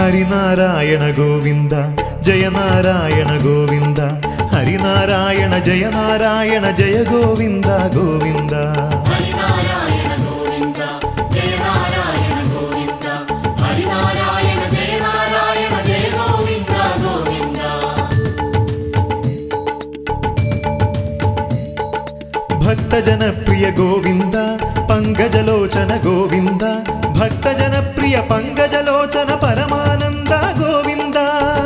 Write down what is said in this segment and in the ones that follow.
ഹരിനാരായണ ഗോവിന്ദ ജയ നാരായണ ഗോവിന്ദ ഹരിനാരായണ ജയ നാരായണ ജയ ഗോവിന്ദ ഗോവിന്ദ ഹരിനാരായണ ഗോവിന്ദ ജയ നാരായണ ഗോവിന്ദ ഹരിനാരായണ ജയ നാരായണ ജയ ഗോവിന്ദ ഗോവിന്ദ ഭക്തജനപ്രിയ ഗോവിന്ദ പങ്കജലോചന ഗോവിന്ദ ഭക്തജനപ്രിയ പങ്കജലോചന പരമാനന്ദ ഗോവിന്ദ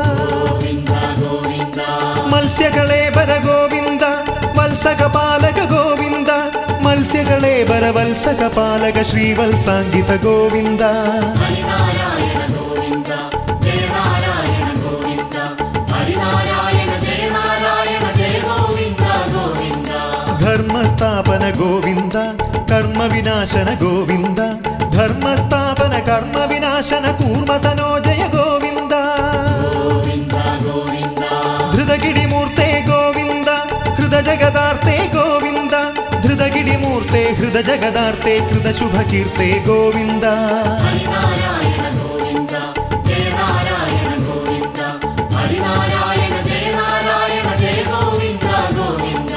മത്സ്യകളേബര ഗോവിന്ദ വത്സകപാലക ഗോവിന്ദ മത്സ്യകളേബര വത്സകപാലക ശ്രീവത്സാങ്കിത ഗോവിന്ദ ഹരിനാരായണ ഗോവിന്ദ ജയ നാരായണ ഗോവിന്ദ ഹരിനാരായണ ജയ നാരായണ ജയ ഗോവിന്ദ ഗോവിന്ദ ധർമ്മസ്ഥാപന ഗോവിന്ദ കർമ്മവിനാശന ഗോവിന്ദ ധർമ്മസ്ഥാപന കർമ്മവിനാശന കൂർമതനോജയ ഗോവിന്ദ ധൃതഗിരിമൂർത്തേ ഗോവിന്ദ ഹൃദജഗദാർത്തേ ഗോവിന്ദ ധൃതഗിരിമൂർത്തേ ഹൃദജഗദാർത്തേ കൃതശുഭകീർത്തേ ഗോവിന്ദ ഹരിനാരായണ ഗോവിന്ദ ജയ നാരായണ ഗോവിന്ദ ഹരിനാരായണ ജയ നാരായണ ജയ ഗോവിന്ദ ഗോവിന്ദ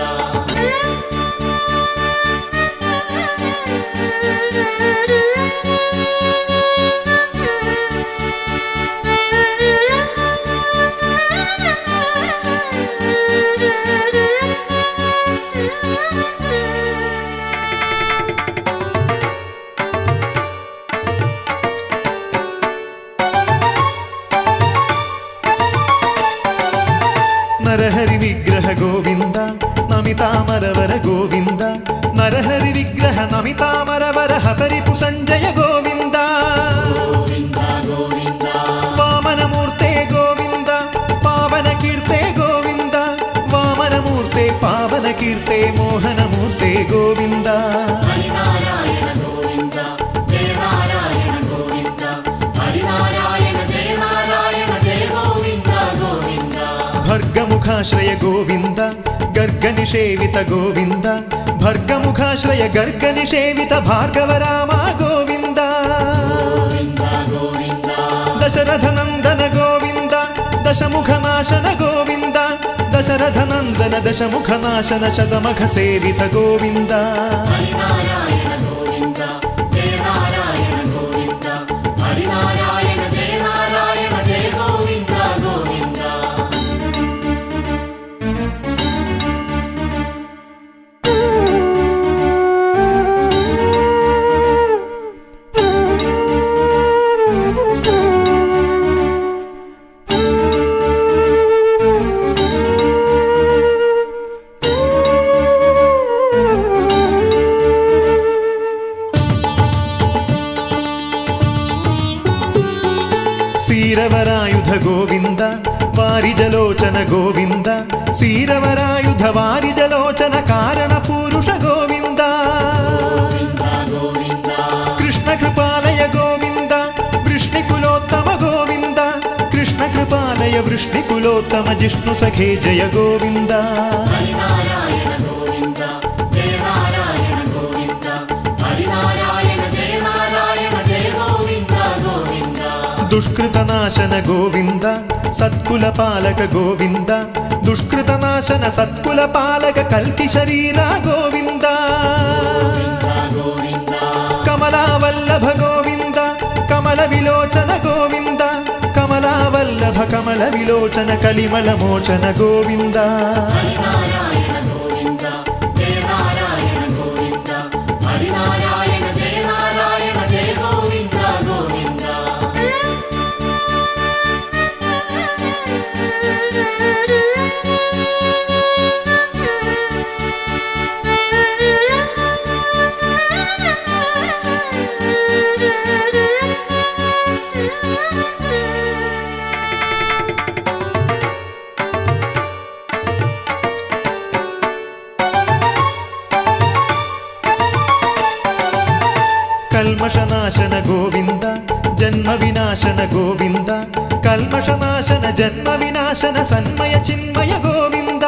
നരഹരി വിഗ്രഹ ഗോവിന്ദ നമിതാമരവര ഗോവിന്ദ നരഹരി വിഗ്രഹ നമിതാമരവര ഹതരിപു സഞ്ജയ ഗോവിന്ദ വാമനമൂർത്തേ ഗോവിന്ദ പാവനകീർത്തേ ഗോവിന്ദ വാമനമൂർത്തേ പാവനകീർത്തേ മോഹനമൂർത്തേ ഗോവിന്ദ ഹരിനാരായണ ഗോവിന്ദ ജയ നാരായണ ഗോവിന്ദ ഹരിനാരായണ ജയ നാരായണ ജയ ഗോവിന്ദ ഗോവിന്ദ ഭർഗമുഖാശ്രയ ഗോവിന്ദ ഗർഗനിഷേവിത ഗോവിന്ദ ഭർഗമുഖാശ്രയ ഗർഗനിഷേവിത ഭാർഗവരാമ ഗോവിന്ദ ദശരഥനന്ദന ഗോവിന്ദ ദശമുഖനാശന ഗോവിന്ദ ദശരഥനന്ദന ദശമുഖനാശന ശതമഖ സേവിത ഗോവിന്ദ ഹരിനാരായണ ഗോവിന്ദ ജയ നാരായണ ഗോവിന്ദ ഹരിനാരായണ ജയ നാരായണ ജയ ഗോവിന്ദ ഗോവിന്ദ സീരവരായുധ ഗോവിന്ദ വാരിജലോചന ഗോവിന്ദ സീരവരായുധ വാരിജലോചന കാരണപൂരുഷ ഗോവിന്ദ കൃഷ്ണകൃപാലയ ഗോവിന്ദ വൃഷ്ണികുലോത്തമ ഗോവിന്ദ കൃഷ്ണകൃപാലയ വൃഷ്ണികുലോത്തമ ജിഷ്ണു സഖേ ജയ ഗോവിന്ദ ഹരിനാരായണ ഗോവിന്ദ ജയ നാരായണ ഗോവിന്ദ ഹരിനാരായണ ജയ നാരായണ ജയ ഗോവിന്ദ ഗോവിന്ദ ദുഷ്കൃതനാശന ഗോവിന്ദ സത്കുലപാലക ഗോവിന്ദ ദുഷ്കൃതനാശന സത്കുലപാലക കൽക്കി ശരീര ഗോവിന്ദ കമലാവല്ലഭ ഗോവിന്ദ കമലവിലോചന ഗോവിന്ദ കമലാവല്ലഭ കമലവിലോചന കലിമലമോചന ഗോവിന്ദ ഹരിനാരായണ ഗോവിന്ദ ജയ നാരായണ ഗോവിന്ദ ഹരിനാരായണ ജയ നാരായണ ജയ ഗോവിന്ദ ഗോവിന്ദ കൽമഷനാശന ഗോവിന്ദ ജന്മവിനാശന ഗോവിന്ദ കൽമഷനാശന ജന്മവിനാശന സന്മയ ചിന്മയ ഗോവിന്ദ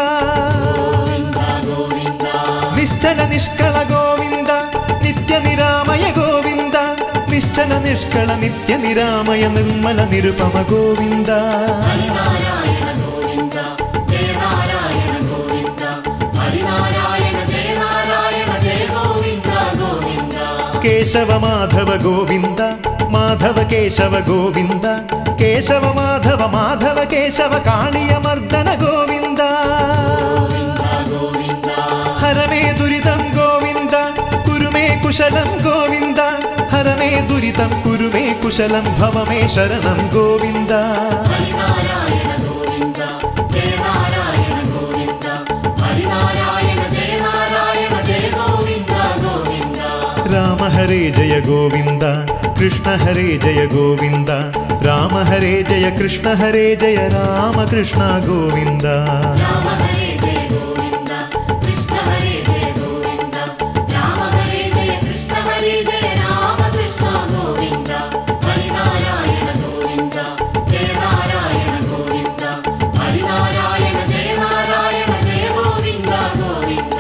നിശ്ചല നിഷ്കള ഗോവിന്ദ നിത്യനിരാമയ ഗോവിന്ദ നിശ്ചല നിശ്ചല നിഷ്കള നിത്യ നിരാമയ നിർമ്മല നിരുപമ ഗോവിന്ദ ഹരിനാരായണ ഗോവിന്ദ ജയ നാരായണ ഗോവിന്ദ ഹരിനാരായണ ജയ നാരായണ ജയ ഗോവിന്ദ ഗോവിന്ദ കേശവ മാധവ ഗോവിന്ദ മാധവ കേശവ ഗോവിന്ദ കേശവ മാധവ മാധവ കേശവ കാളിയ മർദ്ദന ഗോവിന്ദ ഗോവിന്ദ ഹരമേ ദുരിതം ഗോവിന്ദ കുരുമേ കുശലം ഗോവിന്ദ ഹരമേ ദുരിതം കുരുമേ കുശലം ഭവമേ ശരണം ഗോവിന്ദ ഹരിനാരായണ ഗോവിന്ദ ജയ നാരായണ ഗോവിന്ദ ഹരിനാരായണ ജയ നാരായണ ജയ ഗോവിന്ദ ഗോവിന്ദ രാമ ഹരേ ജയ ഗോവിന്ദ കൃഷ്ണ ഹരേ ജയ ഗോവിന്ദ രാമ ഹരേ ജയ കൃഷ്ണ ഹരേ ജയ രാമകൃഷ്ണ ഗോവിന്ദ രാമ ഹരേ ജയ ഗോവിന്ദ കൃഷ്ണ ഹരേ ജയ ഗോവിന്ദ രാമ ഹരേ ജയ കൃഷ്ണ ഹരേ ജയ രാമകൃഷ്ണ ഗോവിന്ദ ഹരിനാരായണ ഗോവിന്ദ ജയ നാരായണ ഗോവിന്ദ ഹരിനാരായണ ജയ നാരായണ ജയ ഗോവിന്ദ ഗോവിന്ദ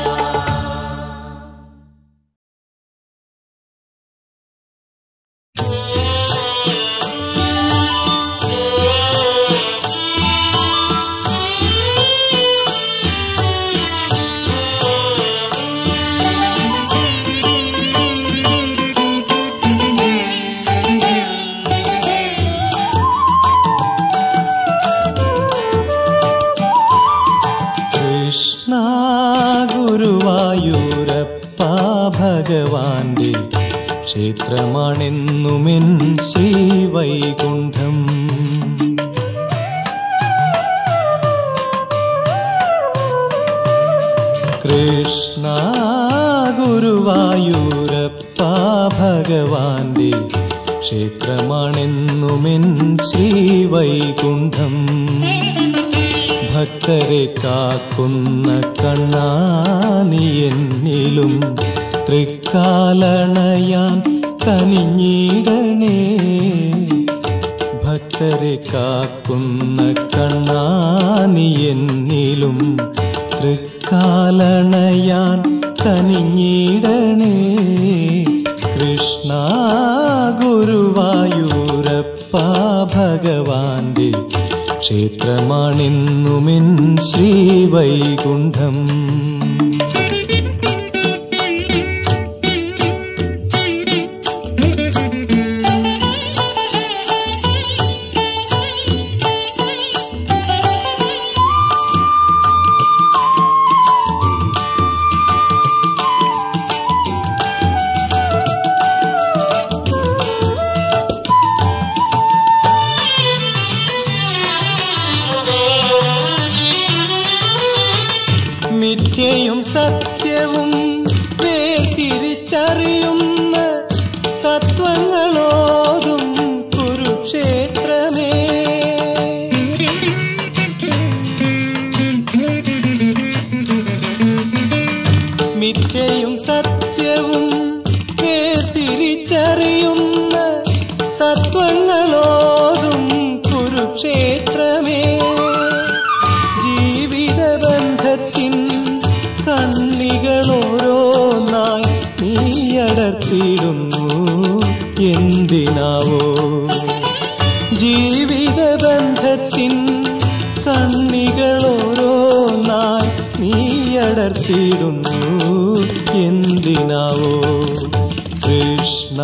കൃഷ്ണ ഗുരുവായൂരപ്പ ഭഗവാന്റെ ക്ഷേത്രമാണെന്നുമെൻ ശ്രീവൈകുണ്ഠം. കൃഷ്ണ ഗുരുവായൂരപ്പ ഭഗവാന്റെ ക്ഷേത്രമാണെന്നുമെൻ ശ്രീവൈകുണ്ഠം. ഭക്തരെ കാക്കുന്ന കണ്ണാ നീ എന്നിലും തൃക്കാലണയാൻ കനിഞ്ഞിടണേ. ഭക്തരെ കാക്കുന്ന കണ്ണാ നീ എന്നിലും തൃക്കാലണയാൻ കനിഞ്ഞിടണേ. കൃഷ്ണ ഗുരുവായൂരപ്പ ഭഗവാന്റെ ക്ഷേത്രമാണെന്നുമെൻ ശ്രീവൈകുണ്ഠം. മിഥ്യയും സത്യവും വേർതിരിച്ചറിയുന്ന തത്വങ്ങളോതും കുരുക്ഷേത്രമേ. മിഥ്യയും സത്യവും വേർതിരിച്ചറിയുന്ന തത്വങ്ങളോതും കുരുക്ഷേത്രമേ. ജീവിതബന്ധത്തിൻ കണ്ണികളോരോന്നായി നീയടർത്തിയിടുന്നു എന്തിനാവോ. ജീവിതബന്ധത്തിൻ കണ്ണികളോരോന്നായി നീയടർത്തിയിടുന്നു എന്തിനാവോ. കൃഷ്ണ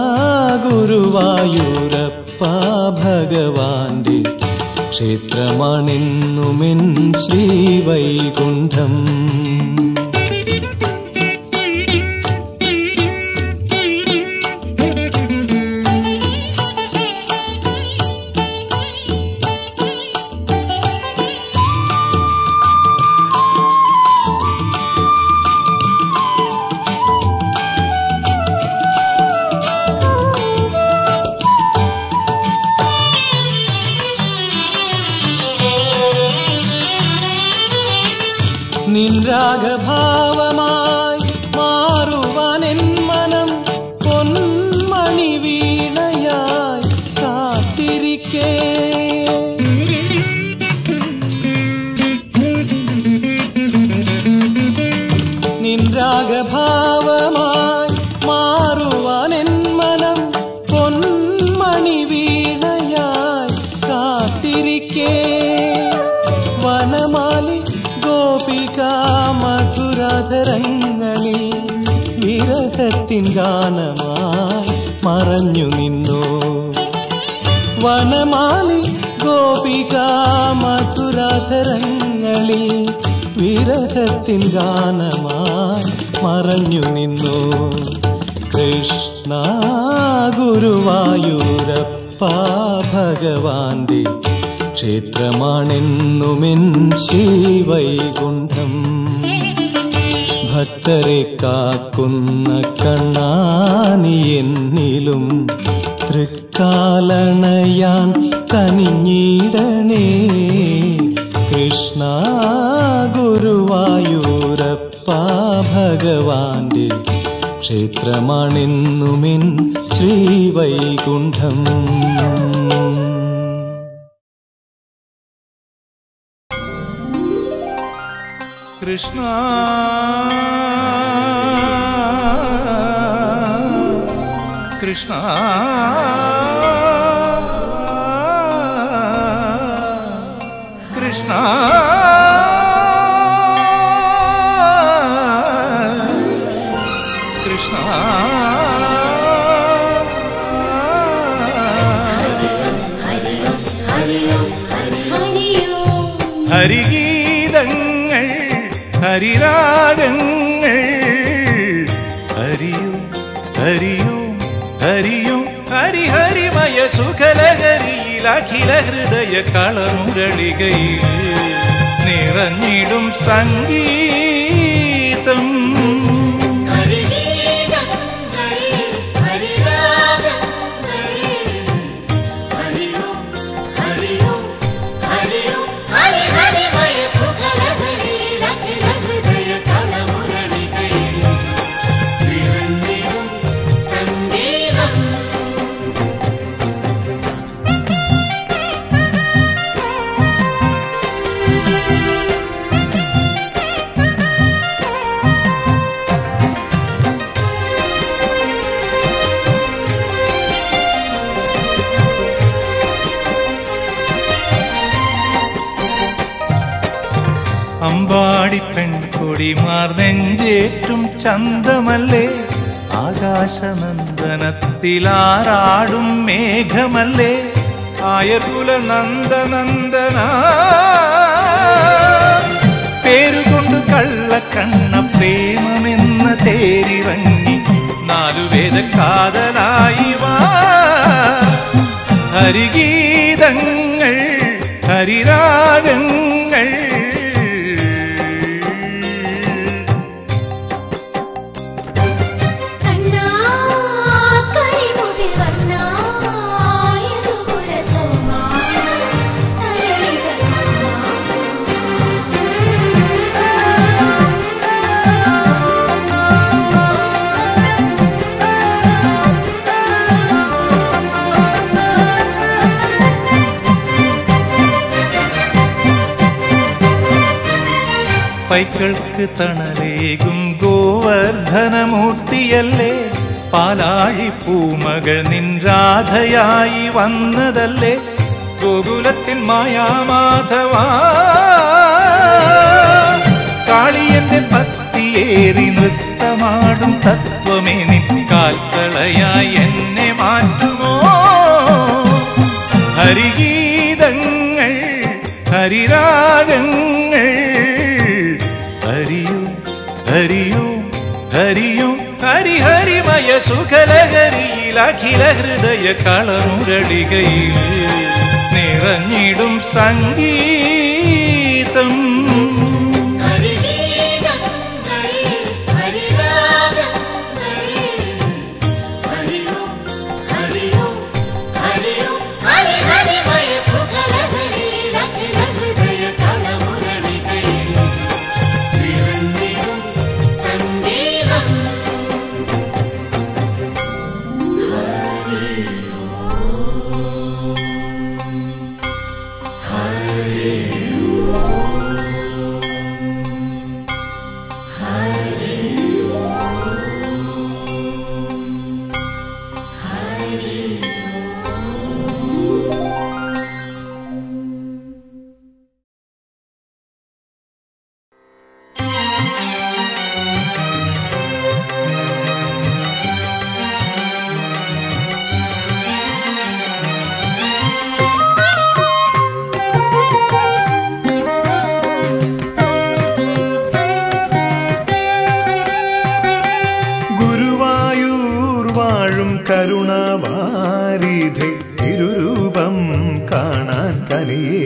ഗുരുവായൂരപ്പ ഭഗവാന്റെ ക്ഷേത്രമാണെന്നുമെൻ ശ്രീവൈകുണ്ഠം. നിൻരാഗഭാവമായി മാറുവാനെൻ മനം പൊന്മണി വീണയായി കാത്തിരിക്കേ. നിൻരാഗഭാവമായി മാറുവാനെൻ മനം വിരഹത്തിൻ ഗാനമായി മറഞ്ഞു നിന്നു. വനമാലി ഗോപിക മധുരാധരങ്ങളിൽ വിരഹത്തിൻ ഗാനമായി മറഞ്ഞു നിന്നു. കൃഷ്ണ ഗുരുവായൂരപ്പ ഭഗവാന്റെ ക്ഷേത്രമാണെന്നുമെൻ ശ്രീവൈകുണ്ഠം. ഭക്തരെ കാക്കുന്ന കണ്ണാനി എന്നിലും തൃക്കാലണയാൻ കനിഞ്ഞിടണേ. കൃഷ്ണ ഗുരുവായൂരപ്പ ഭഗവാന്റെ ക്ഷേത്രമാണെന്നുമെൻ ശ്രീവൈകുണ്ഠം. കൃഷ്ണ കൃഷ്ണ കൃഷ്ണ കൃഷ്ണ ഹരിഗീതങ്ങൾ ഹരിരാഗങ്ങൾ ഹരിയോ ഹരിയോ ഹരിയോ ഹരിഹരിമയ സുഖലഹരിയിൽ അഖില ഹൃദയ കളമുരളികയിൽ നിറഞ്ഞിടും സംഗീതം. അമ്പാടി പെൺകൊടിമാർ നെഞ്ചേറ്റും ചന്തമല്ലേ, ആകാശനന്ദനത്തിലാറാടും മേഘമല്ലേ, ആയർകുല നന്ദനന്ദന പേരുകൊണ്ട് കള്ളക്കണ്ണ പ്രേമമെന്ന തേരിറങ്ങി നാലുവേദ കാതലായി വാ. ഹരിഗീതങ്ങൾ ഹരിരാഗങ്ങൾ പൈക്കൾക്ക് തണലേകും ഗോവർദ്ധനമൂർത്തിയല്ലേ, പാലാഴി പൂമകൾ നിൻ രാധയായി വന്നതല്ലേ, ഗോകുലത്തിൻ മായാമാധവ കാളിയന്റെ ഭക്തിയേറി നൃത്തമാടും തത്വമേ നിൻ കാൽക്കളയായി എന്നെ മാറ്റുമോ. ഹരിഗീതങ്ങൾ ഹരിരാഗങ്ങൾ ഹരിയോ ഹരിയോ ഹരിയോ ഹരിഹരിമയ സുഖലഹരിയിൽ അഖില ഹൃദയ കളമുരളികയിൽ നിറഞ്ഞിടും സംഗീതം. Hare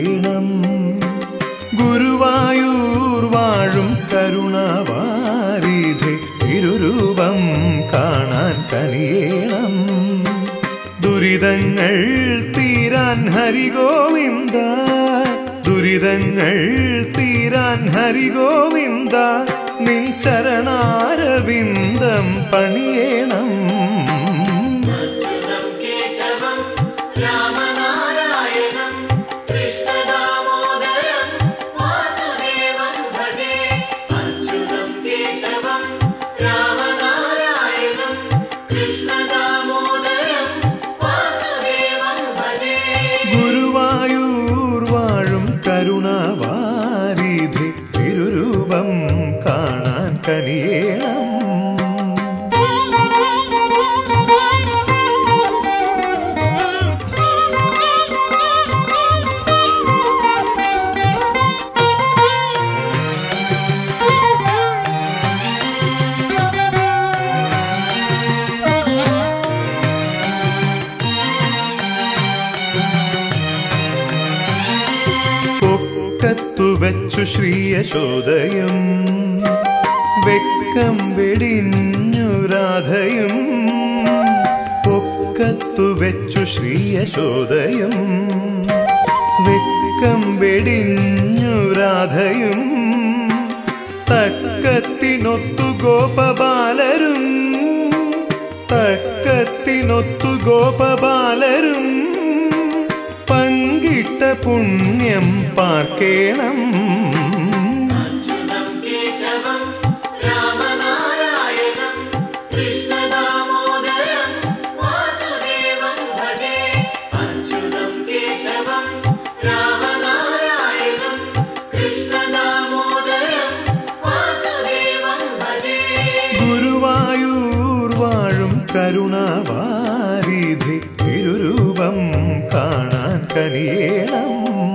കനിയേണം. ഗുരുവായൂർ വാഴും കരുണാവാരിധി തിരുരൂപം കാണാൻ കനിയേണം. ദുരിതങ്ങൾ തീരാൻ ഹരിഗോവിന്ദ, ദുരിതങ്ങൾ തീരാൻ ഹരിഗോവിന്ദ, നിൻ ചരണാരവിന്ദം പണിയേണം. ഗുരുവായൂർ വാഴും കരുണാവാരിധി തിരുരൂപം കാണാൻ കനിയേണം. വെച്ചു ശ്രീയശോദയും വെക്കം വെടിഞ്ഞു രാധയും, പൊക്കത്തു വെച്ചു ശ്രീയശോദയും വെക്കം വെടിഞ്ഞു രാധയും, തക്കത്തിനൊത്തു ഗോപബാലരും, തക്കത്തിനൊത്തു ഗോപബാലരും പങ്കിട്ട പുണ്യം പാർക്കേണം. ഗുരുവായൂർ വാഴും കരുണാവാരിധി തിരുരൂപം കാണാൻ കനിയേണം.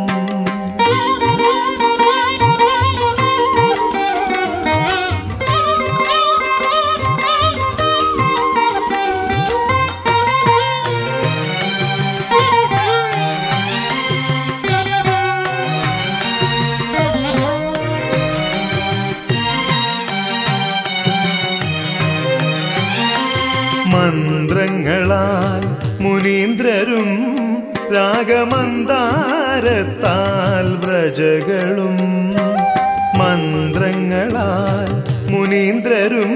മന്ത്രങ്ങളാൽ മുനീന്ദ്രരും രാഗമന്ദാരത്താൽ വ്രജകളും, മന്ത്രങ്ങളാൽ മുനീന്ദ്രരും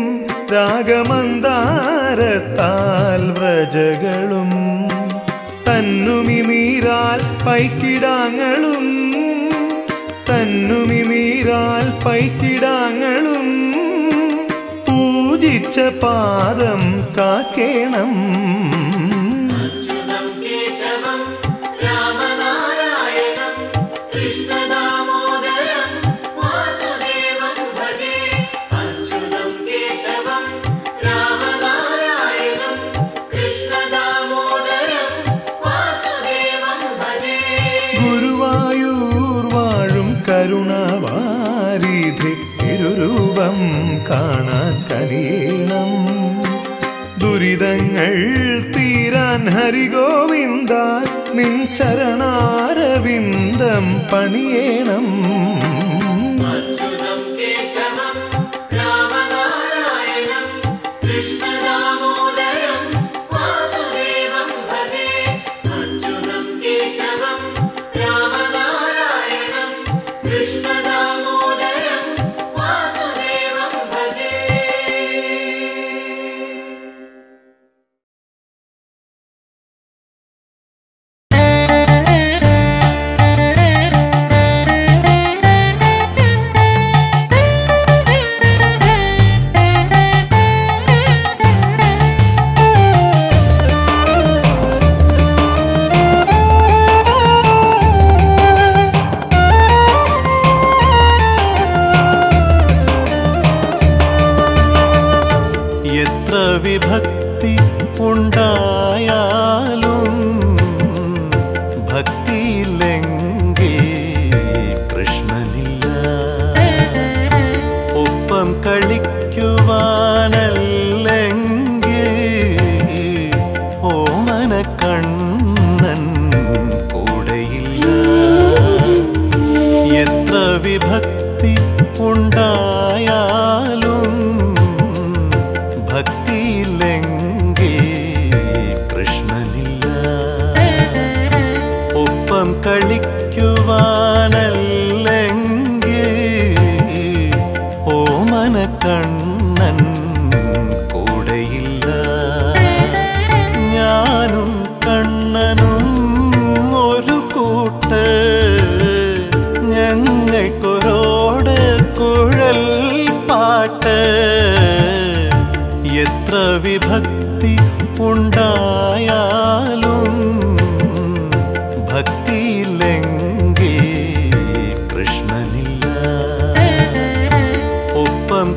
രാഗമന്ദാരത്താൽ വ്രജകളും, തന്നുമി നീരാൽ പൈക്കിടാങ്ങളും, തന്നുമി നീരാൽ പൈക്കിടാങ്ങളും പൂജിച്ച പാദം കാക്കേണം. ഗുരുവായൂർ വാഴും കരുണാവാരിധി തിരുരൂപം കാണാൻ കനിയേണം. ദുരിതങ്ങൾ തീരാൻ ഹരിഗോവിന്ദ, നിൻ ചരണാരവിന്ദം പണിയേണം. വിഭക്തി ഉണ്ടായാലും ഭക്തിയില്ലെങ്കിൽ കൃഷ്ണനില്ല. ഒപ്പം കളിക്കുവാനല്ലെങ്കിൽ ഓമന കണ്ണൻ കൂടെയില്ല. ഞാനും കണ്ണനും ഒരു കൂട്ട്, ഞങ്ങൾക്കൊരോട് കുഴൽ പാട്ട്. എത്ര വിഭക്തി ഉണ്ടായാലും ഭക്തിയില്ലെങ്കിൽ കൃഷ്ണനില്ല. ഒപ്പം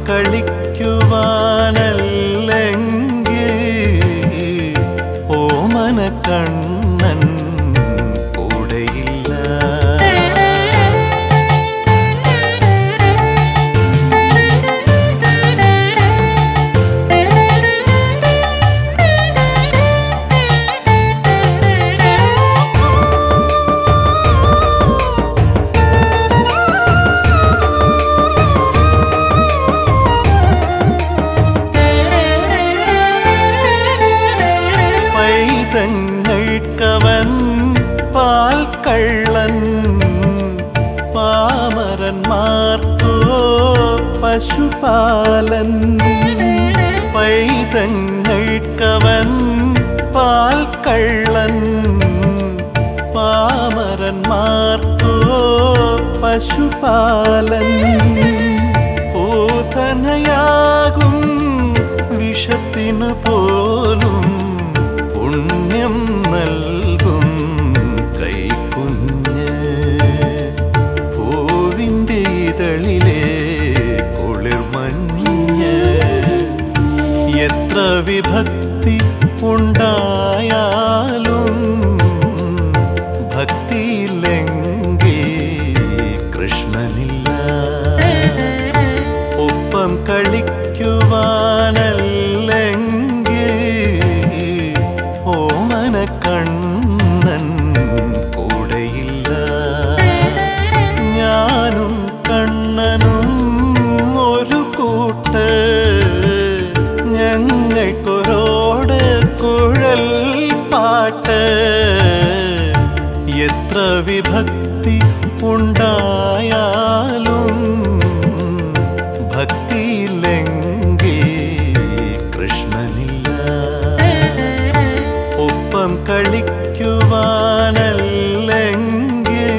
കളിക്കുവാനല്ലെങ്കിൽ ഓമന കണ്ണൻ കൂടെയില്ല. പൈതങ്ങൾക്കവൻ പാൽ കള്ളൻ, പാമരന്മാർക്കോ പശുപാലൻ. പൈതങ്ങൾക്കവൻ പാൽ കള്ളൻ, പാമരന്മാർക്കോ പശുപാലൻ. പൂതനയാകും വിഷത്തിനു പോലും പുണ്യം നൽകും കൈക്കുഞ്ഞ്. പൂവിൻ്റെ ഇതളിലെ കുളിർമഞ്ഞ്. എത്ര വിഭക്തി ഉണ്ടായാലും ഭക്തിയില്ലെങ്കിൽ കൃഷ്ണനില്ല. ഒപ്പം കളിക്കുവാനല്ലെങ്കിൽ ഓമന കണ്ണൻ കൂടെയില്ല. ഞാനും കണ്ണനും ഒരു കൂട്ട്, ഞങ്ങൾക്കൊരോട് കുഴൽ പാട്ട്. എത്ര വിഭക്തി ഉണ്ടായാലും ഭക്തിയില്ലെങ്കിൽ കൃഷ്ണനില്ല. ഒപ്പം കളിക്കുവാനല്ലെങ്കിൽ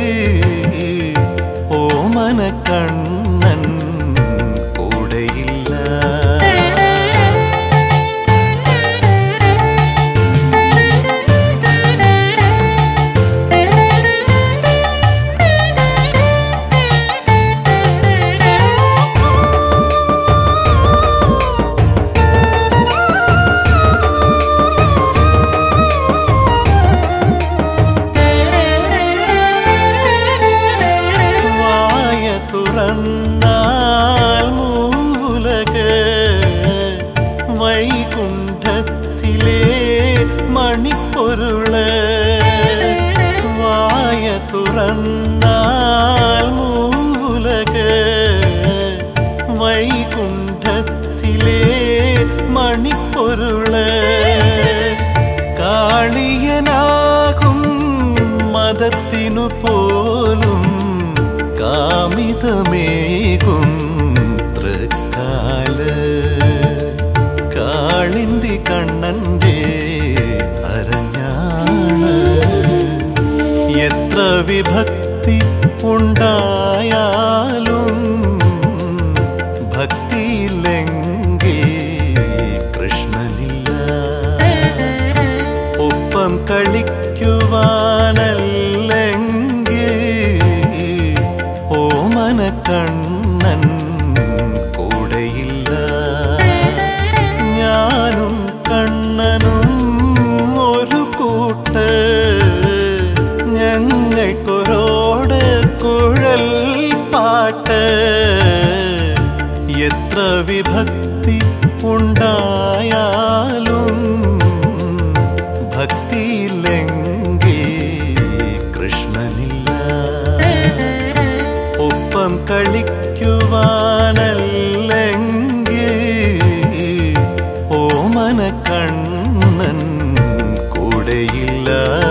ഓമന കണ്ണൻ കൂടെയില്ല. തുറന്നാൽ മൂലക് വൈകുണ്ഠത്തിലെ മണിപ്പൊരുള്. വായ തുറന്നാൽ മൂലക് വൈകുണ്ഠത്തിലെ മണിപ്പൊരുള്. കാളിയനാകും മതത്തിനു പോലും കാമിതമേകും തൃക്കാല്. കാളിന്തി കണ്ണൻ്റെ അരഞ്ഞാണ്. എത്ര വിഭക്തി ഉണ്ടായാലും ഭക്തിയില്ലെങ്കിൽ കൃഷ്ണനില്ല. ഒപ്പം കളിക്കുവാനല്ലെങ്കിൽ ഓമന കണ്ണൻ കൂടെയില്ല. ഞാനും കണ്ണനും ഒരു കൂട്ട്, ഞങ്ങൾക്കൊരോട് കുഴൽ പാട്ട്. എത്ര വിഭക്തി ഉണ്ടായാലും ഭക്തിയില്ലെങ്കിൽ കൃഷ്ണനില്ല. ഒപ്പം കളിക്കുവാനല്ലെങ്കിൽ ഓമന കണ്ണൻ കൂടെയില്ല.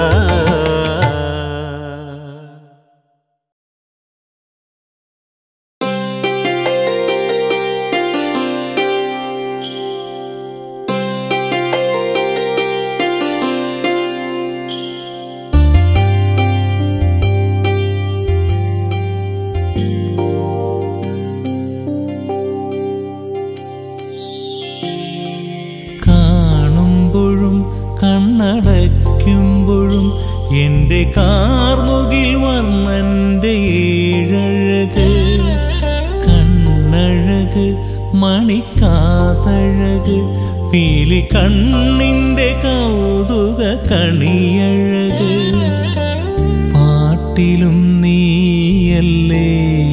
കണ്ണടയ്ക്കുമ്പോഴും എൻ്റെ കാർമുകിൽ വർണ്ണൻ്റെ ഏഴഴക്, കണ്ണഴക് മണിക്കാതഴക്, പീലി കണ്ണിൻ്റെ കൗതുക കണിയഴക്. പാട്ടിലും നീയല്ലേ,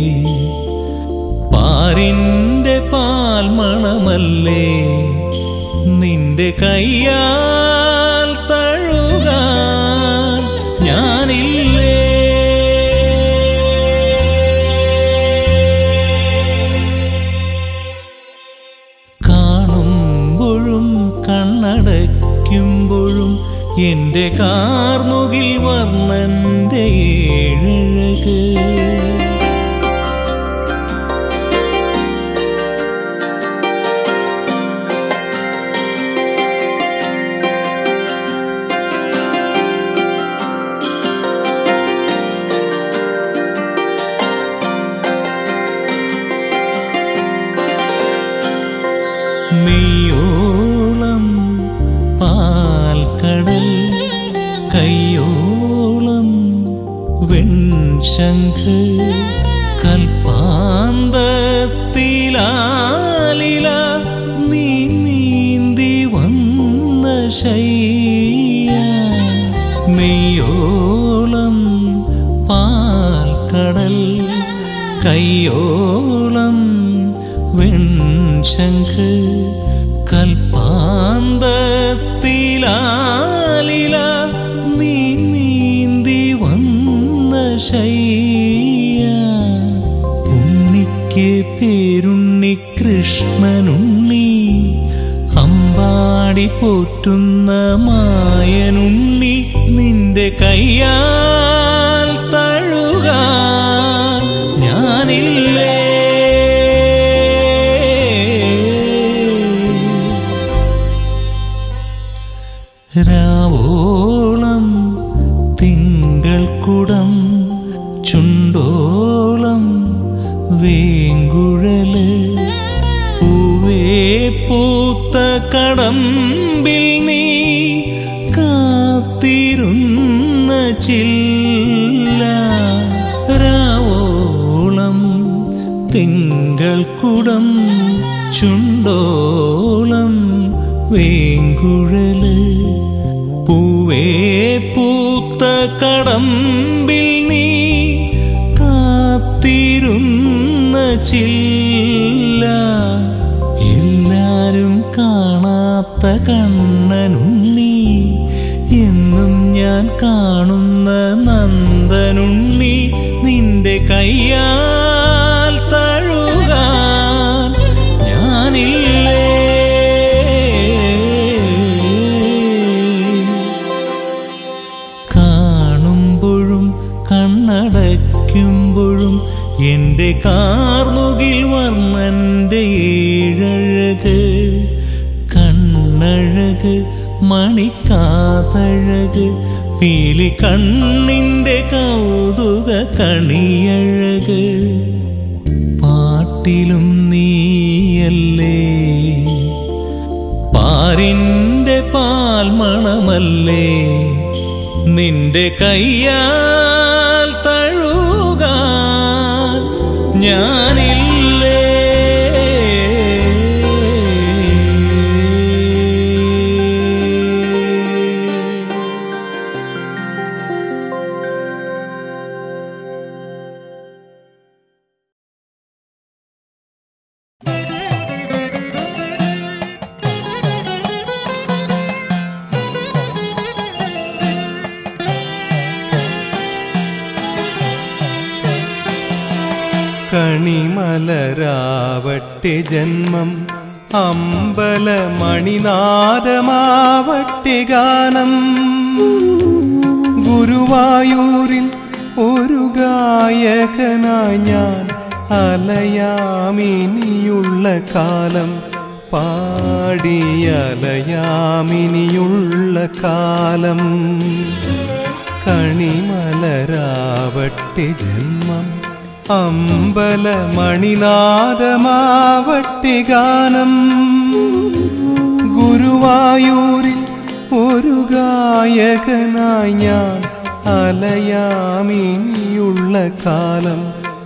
പാരിൻ്റെ പാൽമണമല്ലേ, നിന്റെ കയ്യാൽ തഴുകാൻ ഞാനില്ലേ. കാണുമ്പോഴും കണ്ണടയ്ക്കുമ്പോഴും എൻ്റെ കാർമുകിൽ വർണ്ണൻ്റെ ഏഴഴക്. മെയ്യോളം പാൽക്കടൽ, കയ്യോളം വെൺശംഖ്, കൽപ്പാന്തത്തിലാലില നീ നീന്തി വന്ന ശയ്യ. മെയ്യോളം പാൽക്കടൽ, കയ്യോളം വെൺശംഖ്, കൽപ്പാന്തത്തിലാലില നീ നീന്തി വന്ന ശയ്യ. ഉണ്ണിക്ക് പേരുണ്ണി കൃഷ്ണനുണ്ണി, അമ്പാടി പോറ്റുന്ന മായനുണ്ണി, നിന്റെ കയ്യാൽ തഴുകാൻ ഞാനില്ലേ. രാവോളം തിങ്കൾക്കുടം, ചുണ്ടോളം വേങ്കുഴല്, പൂവേ പൂത്ത കടമ്പിൽ നീ കാത്തിരുന്ന ചില്ല. രാവോളം തിങ്കൾക്കുടം, ചുണ്ടോളം വേങ്കുഴല്, പൂവേ പൂത്ത കടമ്പിൽ നീ കാത്തിരുന്ന ചില്ല. എല്ലാരും കാണാത്ത കണ്ണനുണ്ണി, എന്നും ഞാൻ കാണുന്ന നന്ദനുണ്ണി, നിന്റെ കയ്യാൽ തഴുകാൻ ഞാനില്ലേ. കണ്ണടയ്ക്കുമ്പോഴും എൻ്റെ കാർമുകിൽ വർണ്ണൻ്റെ ഏഴഴക്, കണ്ണഴക് മണിക്കാതഴക്, പീലി കണ്ണിൻ്റെ കൗതുക കണിയഴക്. പാട്ടിലും നീയല്ലേ, പാരിൻ്റെ പാൽമണമല്ലേ, നിന്റെ കയ്യാൽ തഴുകാൻ ഞാനില്ലേ. കണ്ണ കണിമലരാവട്ടെ ജന്മം അമ്പലമണിനാദമാവട്ടെ ഗാനം ഗുരുവായൂരിൽ ഒരു ഗായകനായി ഞാൻ അലയാമിനിയുള്ള കാലം പാടിയലയാമിനിയുള്ള കാലം കണിമലരാവട്ടെ ജന്മം അമ്പലമണിനാദമാവട്ടെ ഗാനം ഗുരുവായൂരിൽ ഒരു ഗായകനായി ഞാൻ അലയാമിനിയുള്ള കാലം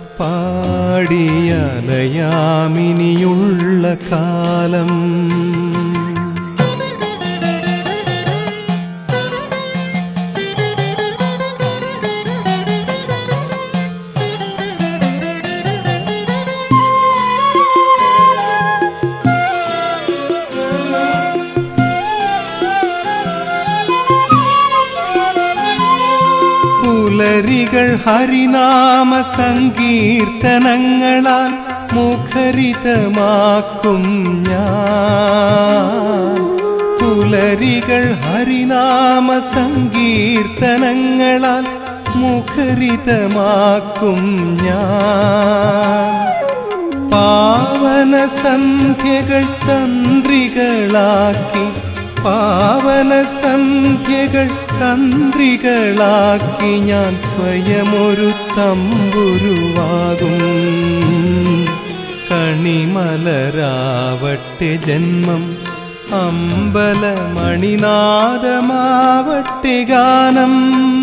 പാടിയലയാമിനിയുള്ള കാലം പുലരികൾ ഹരിനാമ സങ്കീർത്തനങ്ങളാൽ മുഖരിതമാക്കും ഞാൻ പുലരികൾ ഹരിനാമ സങ്കീർത്തനങ്ങളാൽ മുഖരിതമാക്കും ഞാൻ പാവന സന്ധ്യകൾ തന്ത്രികളാക്കി പാവന സന്ധ്യകൾ തന്ത്രികളാക്കി ഞാൻ സ്വയമൊരു തമ്പുരുവാകും കണിമലരാവട്ടെ ജന്മം അമ്പലമണിനാദമാവട്ടെ ഗാനം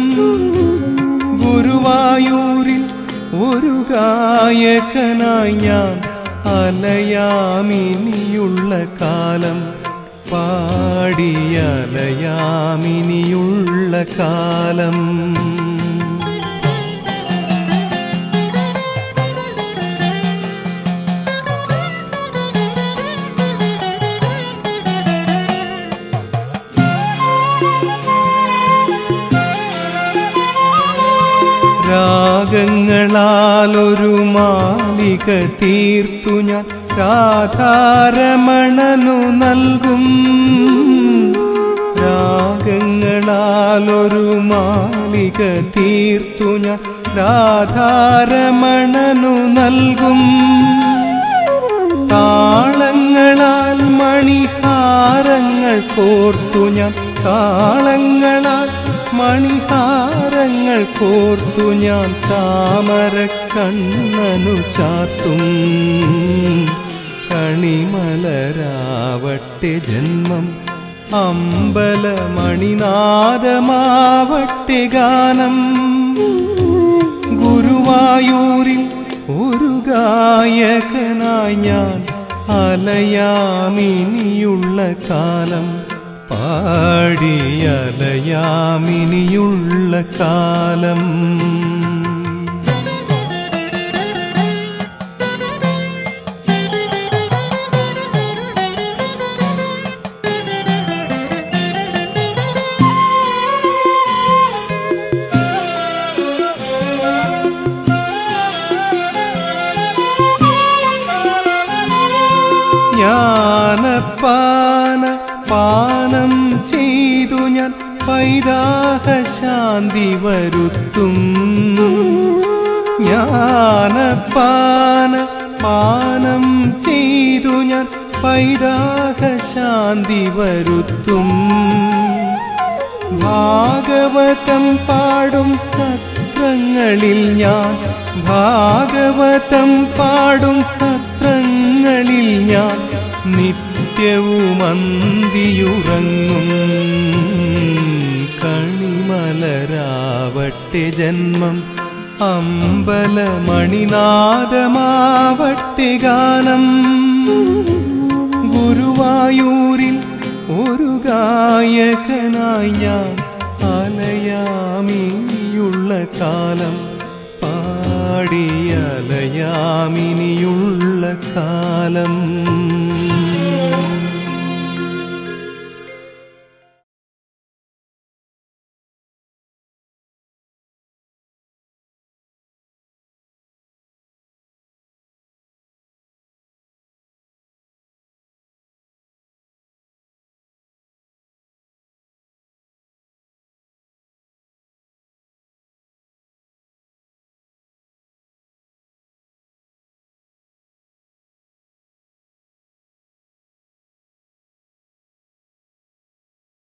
ഗുരുവായൂരിൽ ഒരു ഗായകനായി ഞാൻ അലയാമിനിയുള്ള കാലം പാടിയലയാമിനിയുള്ള കാലം രാഗങ്ങളാലൊരു മാലിക തീർത്തു ഞാൻ രാധാരമണനു നൽകും രാഗങ്ങളാലൊരു മാലിക തീർത്തു ഞാൻ രാധാരമണനു നൽകും താളങ്ങളാൽ മണിഹാരങ്ങൾ കോർത്തു ഞാൻ താളങ്ങളാൽ മണിഹാരങ്ങൾ കോർത്തു ഞാൻ താമര കണ്ണനു ചാർത്തും കണിമലരാവട്ടെ ജന്മം അമ്പലമണിനാദമാവട്ടെ ഗാനം ഗുരുവായൂരിൽ ഒരു ഗായകനായി ഞാൻ അലയാമിനിയുള്ള കാലം പാടിയലയാമിനിയുള്ള കാലം ജ്ഞാനപ്പാന പാനം ചെയ്തു ഞാൻ പൈതാഹ ശാന്തി വരുത്തും ജ്ഞാനപ്പാന പാനം ചെയ്തു ഞാൻ പൈതാഹ ശാന്തി വരുത്തും ഭാഗവതം പാടും സത്രങ്ങളിൽ ഞാൻ ഭാഗവതം പാടും സത്രങ്ങളിൽ ഞാൻ നിത്യവും അന്തിയുറങ്ങും കണിമലരാവട്ടെ ജന്മം അമ്പലമണിനാദമാവട്ടെ ഗാനം ഗുരുവായൂരിൽ ഒരു ഗായകനായി ഞാൻ അലയാമിനിയുള്ള കാലം പാടിയലയാമിനിയുള്ള കാലം